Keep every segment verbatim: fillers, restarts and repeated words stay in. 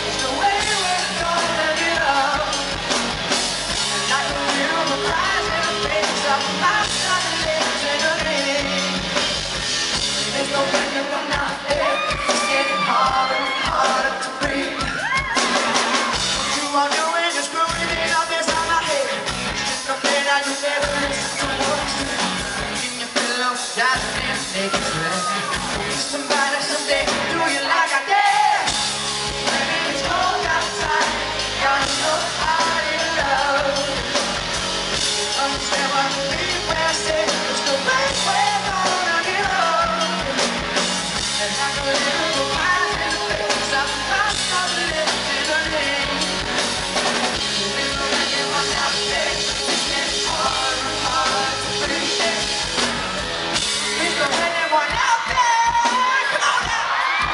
the way we're gonna get up. Like a river rising the face of my son lives in a minute. There's no window from out there. It's getting harder and harder to breathe. What you are doing is screwing me up inside my head. Just a play that you never listen to what's true. Keep your pillow down and make it sweat. Somebody someday do you like I did. When it's cold outside, got your heart in love. Understand what we when I say it's the way we're gonna get up. And like a little rise in the face of my son lives in a name. There's no anyone out there. It's getting harder and harder to breathe. There's no anyone out there. Come on now.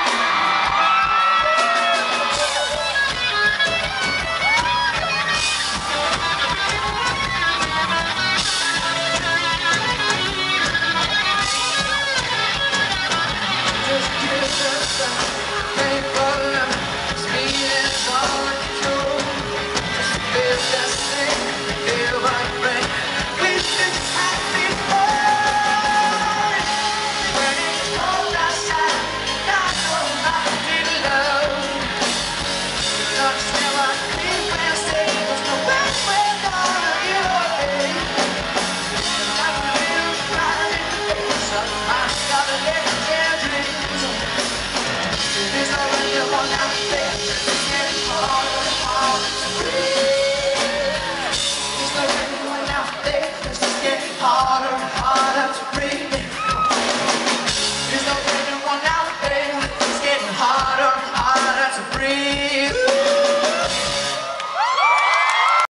Just give us some painful love. Speed is all we can do. Just feel that thing, feel my brain. We should just have been born. When it's cold outside, got your heart in love. Understand what I mean when I say it's the way we're gonna get away. Like a little pride in the face of my scarlet dreams. There's no anyone out there. It's getting harder and harder to breathe. There's no anyone out there. It's just getting harder